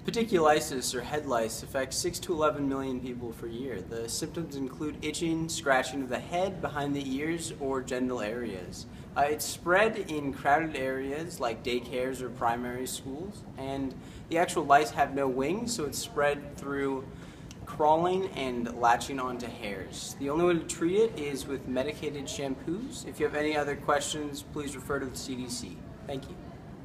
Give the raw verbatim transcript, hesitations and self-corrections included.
Pediculosis, or head lice, affects six to eleven million people per year. The symptoms include itching, scratching of the head, behind the ears, or genital areas. Uh, it's spread in crowded areas like daycares or primary schools, and the actual lice have no wings, so it's spread through crawling and latching onto hairs. The only way to treat it is with medicated shampoos. If you have any other questions, please refer to the C D C. Thank you.